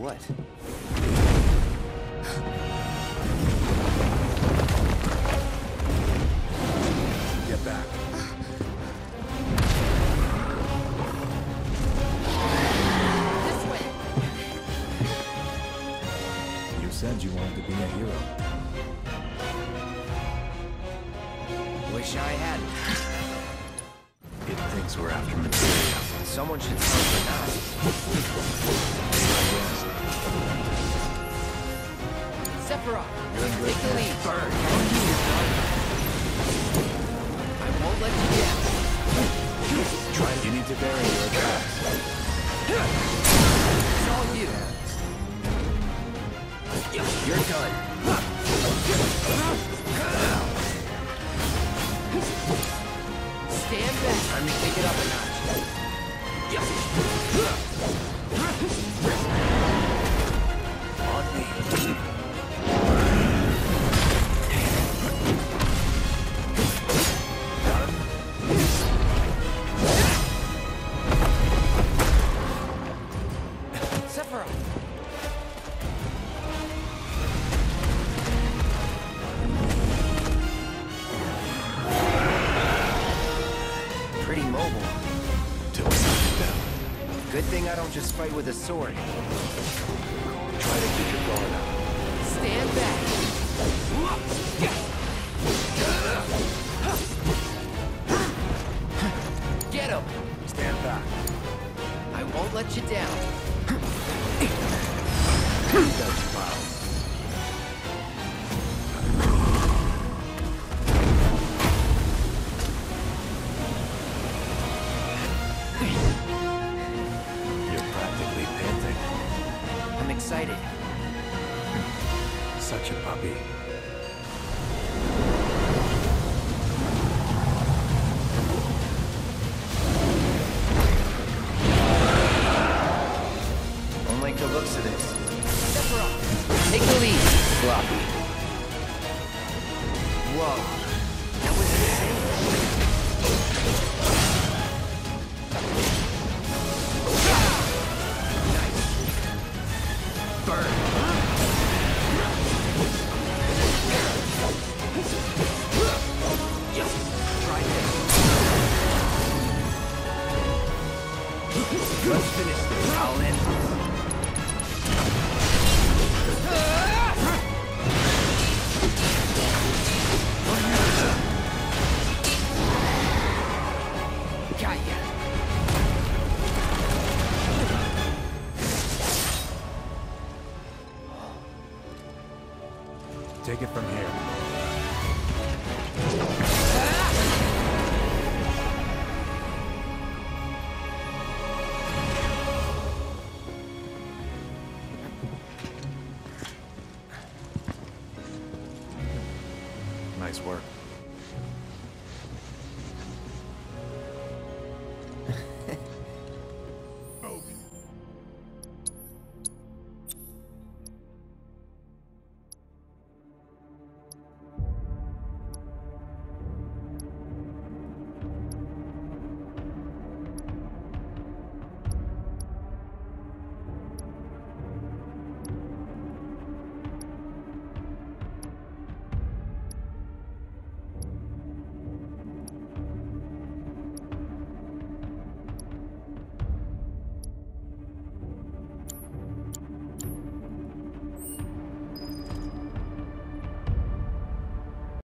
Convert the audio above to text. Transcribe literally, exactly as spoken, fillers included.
What? Get back. This way. You said you wanted to be a hero. Wish I hadn't. It thinks we're after material. Someone should tell us we're not. Sephiroth, You're in good take the lead. Burn. I won't let you down. Try. You need to vary your attacks. It's all you. You're done. Stand back. Time to kick it up a notch. On me. Sephiroth. Pretty mobile. Till we knock it down. Good thing I don't just fight with a sword. Try to keep your guard up. Stand back. Get him. Stand back. I won't let you down. That's foul. You're practically panting. I'm excited. Such a puppy. Don't like the looks of this. Sephiroth, take the lead. Sloppy. Whoa. That was insane. Nice. Burn. Try this. Let's finish this. I'll end this. Got ya. Take it from here. Nice work.